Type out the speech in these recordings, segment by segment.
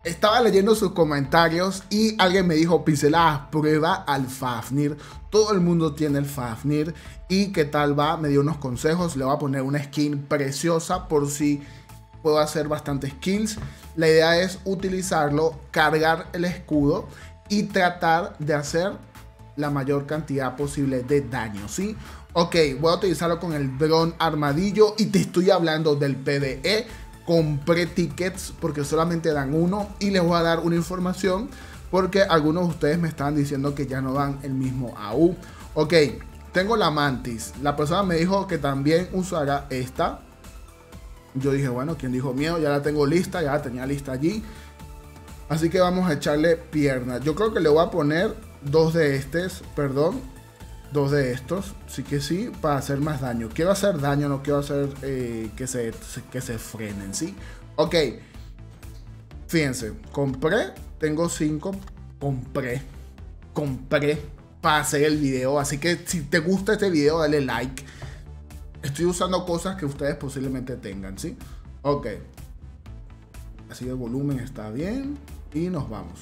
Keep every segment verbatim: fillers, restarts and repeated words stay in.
estaba leyendo sus comentarios y alguien me dijo, Pinceladas, prueba al Fafnir. Todo el mundo tiene el Fafnir. ¿Y qué tal va? Me dio unos consejos. Le voy a poner una skin preciosa por si puedo hacer bastantes kills. La idea es utilizarlo, cargar el escudo y tratar de hacer la mayor cantidad posible de daño, ¿sí? Ok, voy a utilizarlo con el Bron Armadillo y te estoy hablando del PvE. Compré tickets porque solamente dan uno y les voy a dar una información porque algunos de ustedes me estaban diciendo que ya no dan el mismo A U. Ok, tengo la Mantis. La persona me dijo que también usará esta. Yo dije, bueno, ¿quién dijo miedo? Ya la tengo lista, ya la tenía lista allí. Así que vamos a echarle piernas. Yo creo que le voy a poner dos de estos, perdón. Dos de estos, sí que sí, para hacer más daño. Quiero hacer daño, no quiero hacer eh, que, se, que se frenen, ¿sí? Ok. Fíjense, compré, tengo cinco. Compré, compré para hacer el video. Así que si te gusta este video, dale like. Estoy usando cosas que ustedes posiblemente tengan, ¿sí? Ok. Así el volumen está bien. Y nos vamos.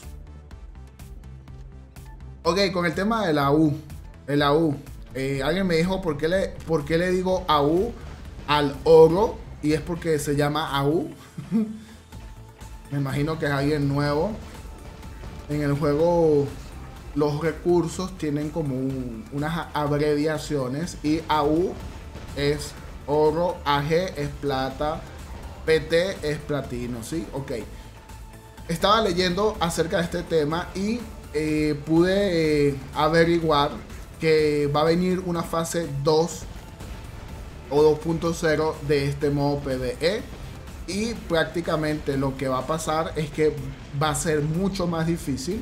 Ok, con el tema de la U. El A U. Eh, alguien me dijo por qué, le, por qué le digo A U al oro. Y es porque se llama A U. Me imagino que es alguien nuevo. En el juego los recursos tienen como un, unas abreviaciones. Y A U es oro, A G es plata, P T es platino, ¿sí? Ok. Estaba leyendo acerca de este tema y eh, pude eh, averiguar que va a venir una fase dos o dos punto cero de este modo PvE y prácticamente lo que va a pasar es que va a ser mucho más difícil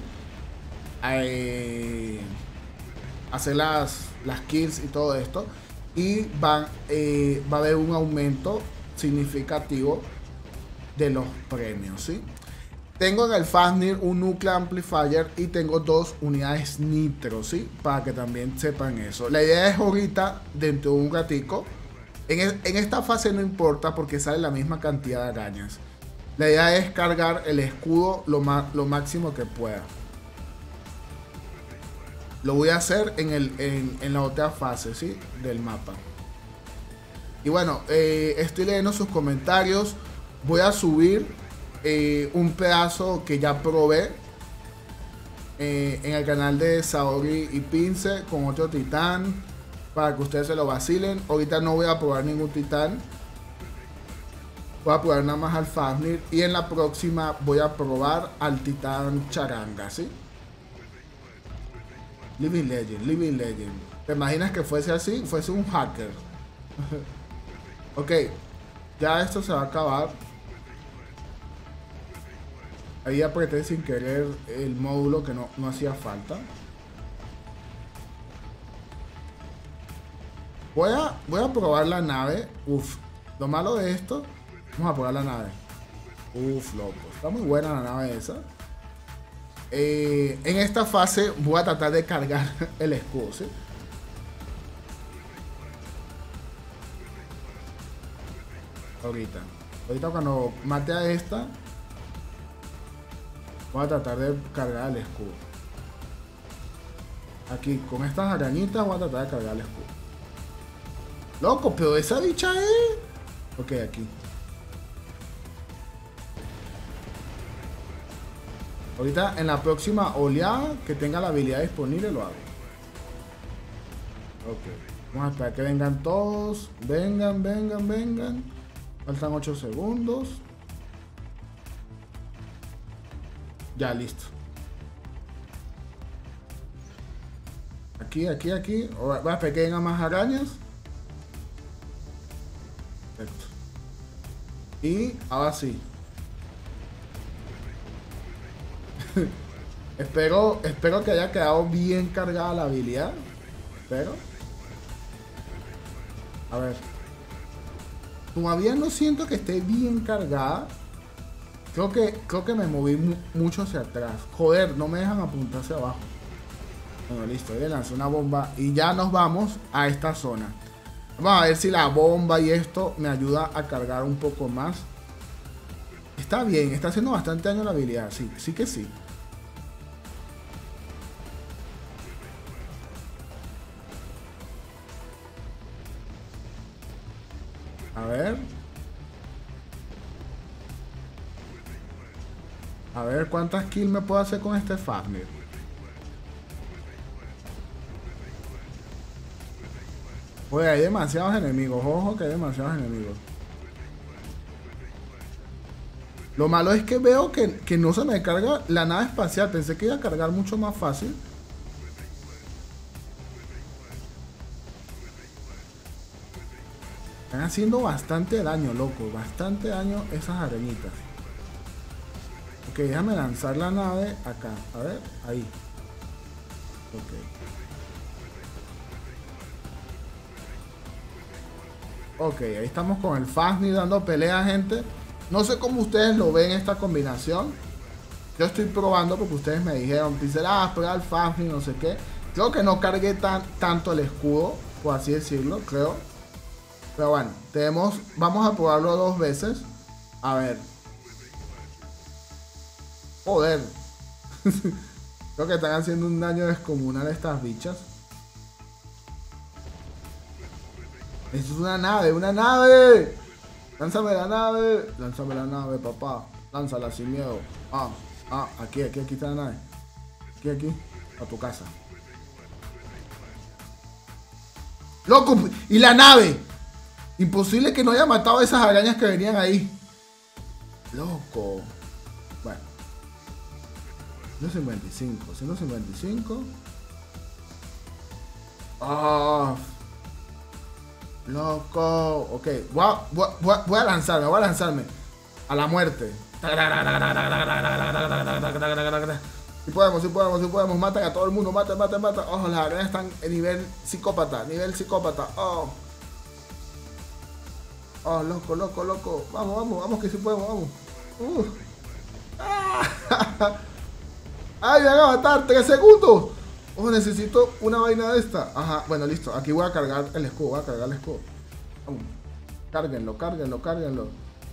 eh, hacer las, las kills y todo esto y van, eh, va a haber un aumento significativo de los premios, ¿sí? Tengo en el Fafnir un Nuclear Amplifier y tengo dos unidades Nitro, ¿sí? Para que también sepan eso. La idea es ahorita, dentro de un ratico, en, el, en esta fase no importa porque sale la misma cantidad de arañas. La idea es cargar el escudo lo, lo máximo que pueda. Lo voy a hacer en, el, en, en la otra fase, ¿sí? Del mapa. Y bueno, eh, estoy leyendo sus comentarios. Voy a subir Eh, un pedazo que ya probé eh, en el canal de Saori y Pince con otro titán para que ustedes se lo vacilen. Ahorita no voy a probar ningún titán, voy a probar nada más al Fafnir y en la próxima voy a probar al titán Charanga, ¿sí? Living Legend, Living Legend. ¿Te imaginas que fuese así? Fuese un hacker. Ok, ya esto se va a acabar. Ahí apreté sin querer el módulo que no, no hacía falta. Voy a, voy a probar la nave. Uf, lo malo de esto. Vamos a probar la nave. Uf, loco. Está muy buena la nave esa. Eh, en esta fase voy a tratar de cargar el escudo, ¿sí? Ahorita. Ahorita cuando mate a esta, voy a tratar de cargar el escudo. Aquí, con estas arañitas voy a tratar de cargar el escudo. Loco, pero esa bicha es... Ok, aquí. Ahorita en la próxima oleada que tenga la habilidad disponible lo hago. Ok. Vamos a esperar que vengan todos. Vengan, vengan, vengan. Faltan ocho segundos. Ya, listo. Aquí, aquí, aquí. Voy a esperar que vengan más arañas. Perfecto. Y ahora sí. espero, espero que haya quedado bien cargada la habilidad. Espero. A ver. Todavía no siento que esté bien cargada. Creo que, creo que me moví mu mucho hacia atrás. Joder, no me dejan apuntar hacia abajo. Bueno, listo, le lanzo una bomba y ya nos vamos a esta zona. Vamos a ver si la bomba y esto me ayuda a cargar un poco más. Está bien, está haciendo bastante daño la habilidad. Sí, sí que sí. A ver. A ver cuántas kills me puedo hacer con este Fafnir. Oye, hay demasiados enemigos. Ojo que hay demasiados enemigos. Lo malo es que veo que, que no se me carga la nave espacial. Pensé que iba a cargar mucho más fácil. Están haciendo bastante daño, loco. Bastante daño esas arañitas. Ok, déjame lanzar la nave acá. A ver, ahí. Ok. Ok, ahí estamos con el Fafnir dando pelea, gente. No sé cómo ustedes lo ven esta combinación. Yo estoy probando porque ustedes me dijeron, Pixel, ah, prueba el Fafnir, no sé qué. Creo que no cargué tan, tanto el escudo, por así decirlo, creo. Pero bueno, tenemos, vamos a probarlo dos veces. A ver. Joder. Creo que están haciendo un daño descomunal estas bichas. Esto es una nave, una nave. Lánzame la nave. Lánzame la nave, papá. Lánzala sin miedo. Ah, ah, aquí, aquí, aquí está la nave. Aquí, aquí. A tu casa. ¡Loco! ¡Y la nave! Imposible que no haya matado a esas arañas que venían ahí. Loco. Bueno. ciento cincuenta y cinco. ciento cincuenta y cinco. Ah. Loco. Ok. Voy a, voy, a, voy a lanzarme. Voy a lanzarme. A la muerte. Si podemos, si podemos, si podemos. Matan a todo el mundo. Matan, matan, matan. Ojo, las arañas están en nivel psicópata. Nivel psicópata. Oh. Oh, loco, loco, loco. Vamos, vamos, vamos, que si podemos, vamos. Uh. Ah. ¡Ay, me van a matar! ¡tres segundos! Oh, necesito una vaina de esta. Ajá, bueno, listo. Aquí voy a cargar el escudo. Voy a cargar el escudo. Vamos. Cárguenlo, cárguenlo, cárguenlo.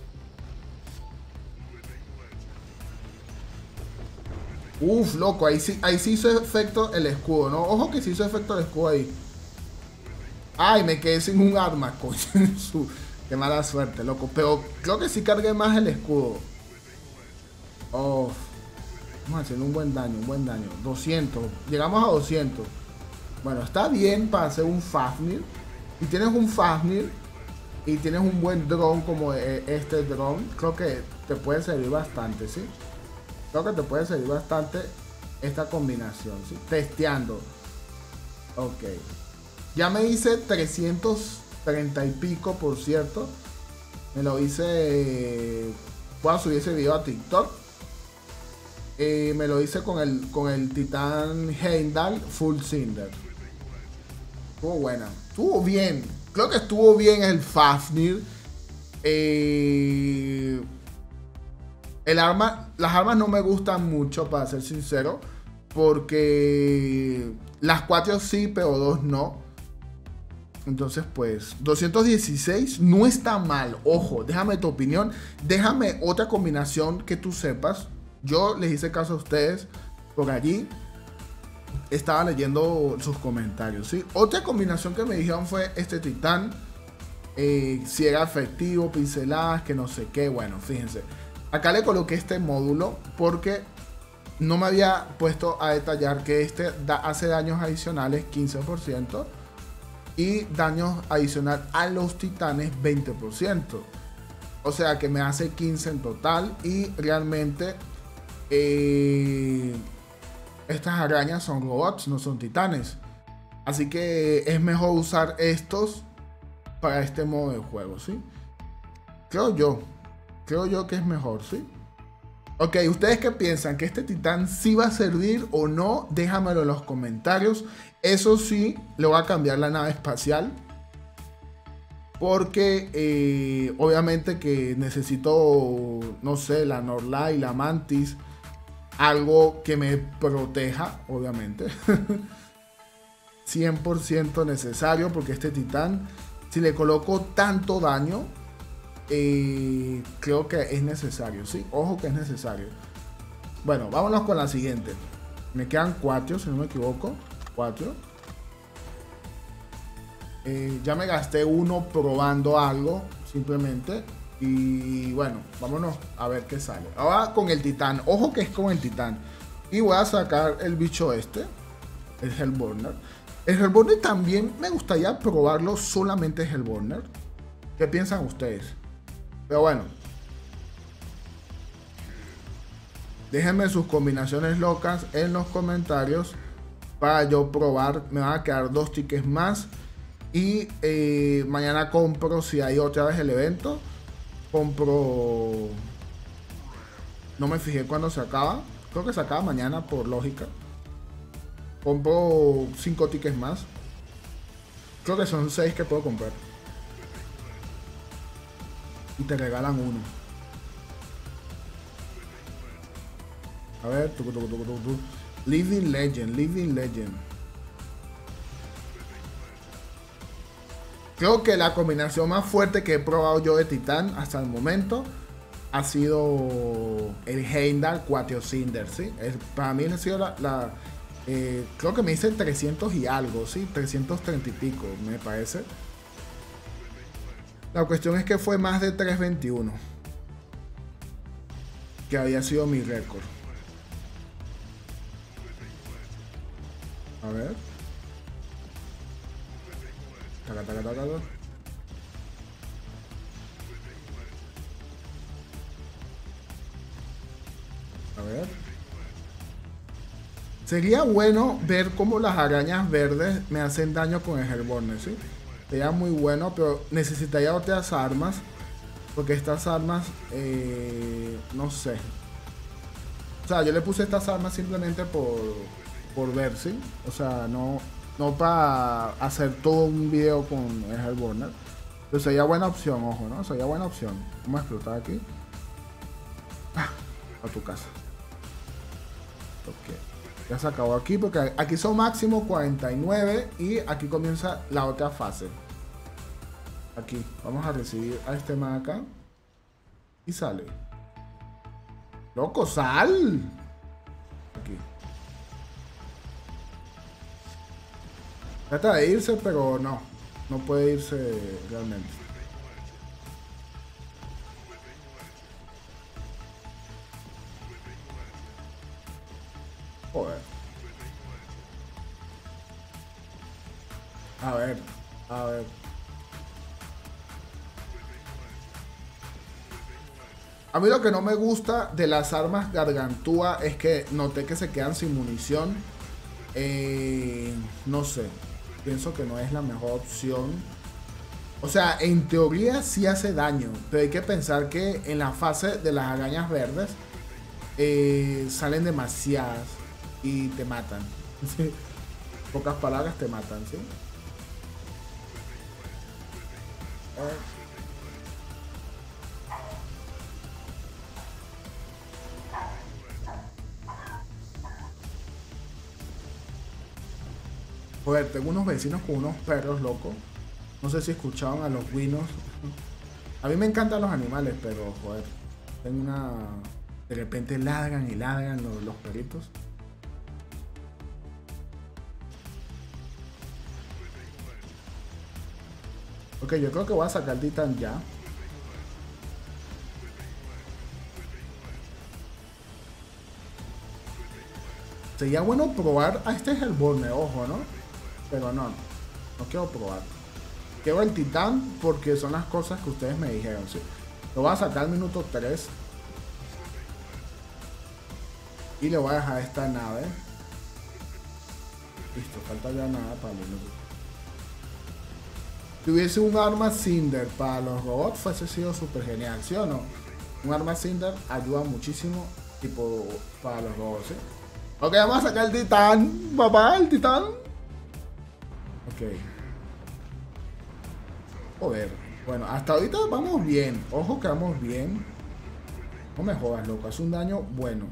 Uf, loco. Ahí sí, ahí sí hizo efecto el escudo, ¿no? Ojo que sí hizo efecto el escudo ahí. Ay, me quedé sin un arma, coño. Qué mala suerte, loco. Pero creo que sí cargué más el escudo. Oh. Estamos haciendo un buen daño, un buen daño. doscientos. Llegamos a doscientos. Bueno, está bien para hacer un Fafnir. Y tienes un Fafnir y tienes un buen drone como este drone. Creo que te puede servir bastante, ¿sí? Creo que te puede servir bastante esta combinación, ¿sí? Testeando. Ok. Ya me hice trescientos treinta y pico, por cierto. Me lo hice... Voy a subir ese video a TikTok. Eh, me lo hice con el, con el Titán Heimdall Full Cinder. Estuvo buena. Estuvo bien. Creo que estuvo bien el Fafnir. Eh, el arma, las armas no me gustan mucho, para ser sincero. Porque las cuatro sí, pero dos no. Entonces, pues, doscientos dieciséis no está mal. Ojo, déjame tu opinión. Déjame otra combinación que tú sepas. Yo les hice caso a ustedes por allí. Estaba leyendo sus comentarios, ¿sí? Otra combinación que me dijeron fue este titán. Eh, si era efectivo, pinceladas, que no sé qué. Bueno, fíjense. Acá le coloqué este módulo porque no me había puesto a detallar que este da, hace daños adicionales quince por ciento. Y daños adicional a los titanes veinte por ciento. O sea que me hace quince en total. Y realmente... Eh, estas arañas son robots, no son titanes. Así que es mejor usar estos para este modo de juego, ¿sí? Creo yo. Creo yo que es mejor, ¿sí? Ok, ¿ustedes qué piensan? ¿Que este titán sí va a servir o no? Déjamelo en los comentarios. Eso sí, le voy a cambiar la nave espacial. Porque eh, obviamente que necesito, no sé, la Norlai, la Mantis. Algo que me proteja, obviamente. cien por ciento necesario, porque este titán, si le coloco tanto daño, eh, creo que es necesario, ¿sí? Ojo que es necesario. Bueno, vámonos con la siguiente. Me quedan cuatro, si no me equivoco. Cuatro. Eh, ya me gasté uno probando algo, simplemente. Y bueno, vámonos a ver qué sale. Ahora con el titán. Ojo que es con el titán. Y voy a sacar el bicho este. El Hellburner. El Hellburner también me gustaría probarlo solamente Hellburner. ¿Qué piensan ustedes? Pero bueno. Déjenme sus combinaciones locas en los comentarios para yo probar. Me van a quedar dos tickets más. Y eh, mañana compro, si hay otra vez el evento. Compro... No me fijé cuándo se acaba. Creo que se acaba mañana por lógica. Compro cinco tickets más. Creo que son seis que puedo comprar. Y te regalan uno. A ver, tu, tu, tu, tu, tu. Living Legend, Living Legend. Creo que la combinación más fuerte que he probado yo de Titán hasta el momento ha sido el Heimdall cuatro Cinder, ¿sí? Es, para mí ha sido la... la eh, creo que me dice trescientos y algo, ¿sí? trescientos treinta y pico, me parece. La cuestión es que fue más de trescientos veintiuno. Que había sido mi récord. A ver. Taca, taca, taca, taca. A ver. Sería bueno ver cómo las arañas verdes me hacen daño con el Hellburner, ¿sí? Sería muy bueno, pero necesitaría otras armas. Porque estas armas, eh, no sé. O sea, yo le puse estas armas simplemente por, por ver, ¿sí? O sea, no... No para hacer todo un video con el Hellburner. Pero sería buena opción, ojo, ¿no? Sería buena opción. Vamos a explotar aquí. Ah, a tu casa. Ok. Ya se acabó aquí porque aquí son máximo cuarenta y nueve. Y aquí comienza la otra fase. Aquí. Vamos a recibir a este man acá. Y sale. ¡Loco, sal! Aquí. Trata de irse, pero no. No puede irse realmente. Joder. A ver. A ver. A mí lo que no me gusta de las armas Gargantúa es que noté que se quedan sin munición. Eh, no sé. Pienso que no es la mejor opción. O sea, en teoría sí hace daño, pero hay que pensar que en la fase de las arañas verdes eh, salen demasiadas y te matan. ¿Sí? Pocas palabras, te matan, ¿sí? Eh. Joder, tengo unos vecinos con unos perros locos. No sé si escuchaban a los guinos. A mí me encantan los animales, pero joder. Tengo una... De repente ladran y ladran los, los perritos. Ok, yo creo que voy a sacar Titán ya. Sería bueno probar a este Hellburner, ojo, ¿no? Pero no, no. No quiero probar. Quiero el Titán porque son las cosas que ustedes me dijeron, sí. Lo voy a sacar al minuto tres. Y le voy a dejar esta nave. Listo, falta ya nada para el minuto. Si hubiese un arma Cinder para los robots, fuese sido súper genial, ¿sí o no? Un arma Cinder ayuda muchísimo, tipo, para los robots, ¿sí? Ok, vamos a sacar el Titán, papá, el Titán. Ok. Joder. Bueno, hasta ahorita vamos bien. Ojo que vamos bien. No me jodas, loco. Es un daño bueno.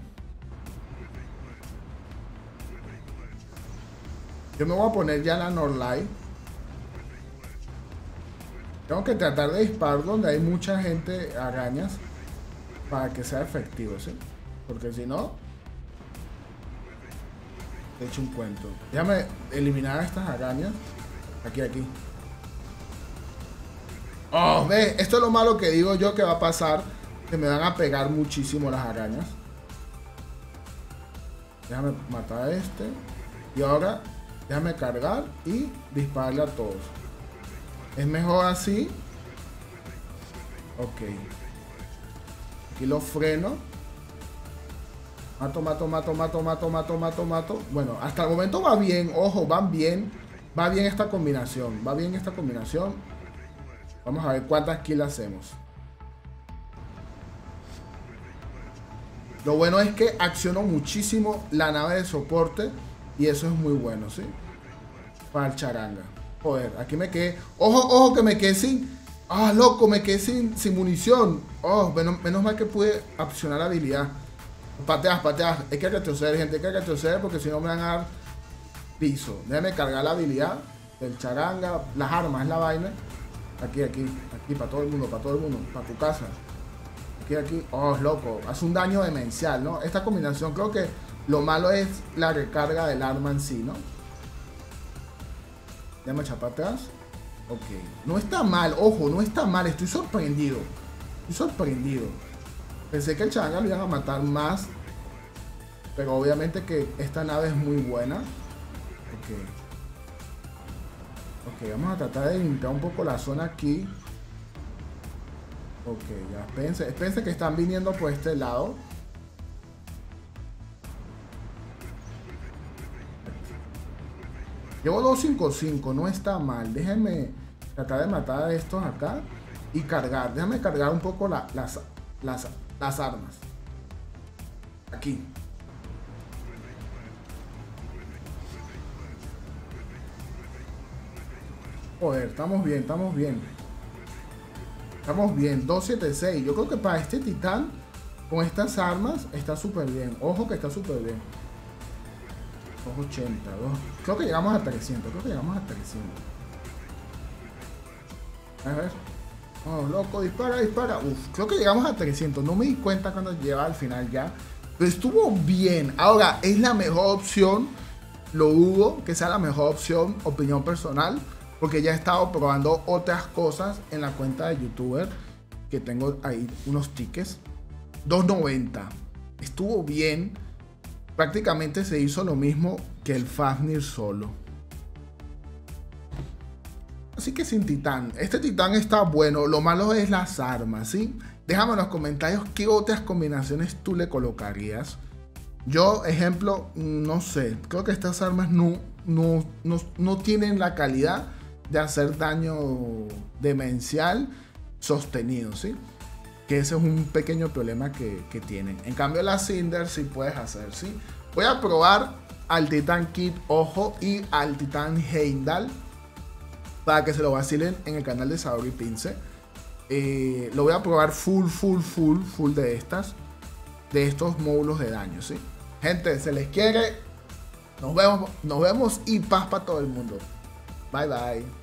Yo me voy a poner ya la Norlight. Tengo que tratar de disparar donde hay mucha gente, arañas, para que sea efectivo, ¿sí? Porque si no, he hecho un cuento. Déjame eliminar a estas arañas. Aquí, aquí. Oh, ve, esto es lo malo que digo yo que va a pasar. Que me van a pegar muchísimo las arañas. Déjame matar a este. Y ahora, déjame cargar y dispararle a todos. Es mejor así. Ok. Aquí lo freno. Mato, mato, mato, mato, mato, mato, mato, mato. Bueno, hasta el momento va bien. Ojo, van bien. Va bien esta combinación. Va bien esta combinación. Vamos a ver cuántas kills hacemos. Lo bueno es que acciono muchísimo la nave de soporte. Y eso es muy bueno, ¿sí? Para el charanga. Joder, aquí me quedé. Ojo, ojo, que me quedé sin. Ah, loco, me quedé sin, sin munición. Oh, menos, menos mal que pude opcionar la habilidad. Pateas, pateas. Hay que retroceder, gente. Hay que retroceder porque si no me van a dar piso. Déjame cargar la habilidad del charanga. Las armas, la vaina. Aquí, aquí, aquí, para todo el mundo, para todo el mundo. Para tu casa. Aquí, aquí. Oh, loco. Hace un daño demencial, ¿no? Esta combinación creo que lo malo es la recarga del arma en sí, ¿no? Déjame echar para atrás. Ok. No está mal, ojo, no está mal. Estoy sorprendido. Estoy sorprendido. Pensé que el charanga lo iban a matar más. Pero obviamente que esta nave es muy buena. Ok. Ok, vamos a tratar de limpiar un poco la zona aquí. Ok, ya. Espérense, espérense que están viniendo por este lado. Llevo doscientos cincuenta y cinco, no está mal. Déjenme tratar de matar a estos acá y cargar. Déjame cargar un poco la, las, las, las armas. Aquí. Joder, estamos bien, estamos bien. Estamos bien, doscientos setenta y seis. Yo creo que para este titán, con estas armas, está súper bien. Ojo que está súper bien. doscientos ochenta, dos. Creo que llegamos a trescientos. Creo que llegamos a trescientos. A ver. Oh, loco, dispara, dispara. Uf, creo que llegamos a trescientos. No me di cuenta cuando llegaba al final ya. Pero estuvo bien. Ahora, es la mejor opción. Lo dudo que sea la mejor opción, opinión personal. Porque ya he estado probando otras cosas en la cuenta de youtuber. Que tengo ahí unos tickets. doscientos noventa. Estuvo bien. Prácticamente se hizo lo mismo que el Fafnir solo. Así que sin titán. Este titán está bueno. Lo malo es las armas, ¿sí? Déjame en los comentarios qué otras combinaciones tú le colocarías. Yo, ejemplo, no sé. Creo que estas armas no, no, no, no tienen la calidad de hacer daño demencial sostenido, ¿sí? Que ese es un pequeño problema que, que tienen. En cambio, la Cinder sí puedes hacer, ¿sí? Voy a probar al Titán Kid Ojo y al Titán Heimdall para que se lo vacilen en el canal de Sabor y Pince. Eh, lo voy a probar full, full, full, full de estas, de estos módulos de daño, ¿sí? Gente, se les quiere. Nos vemos, nos vemos y paz para todo el mundo. Bye, bye.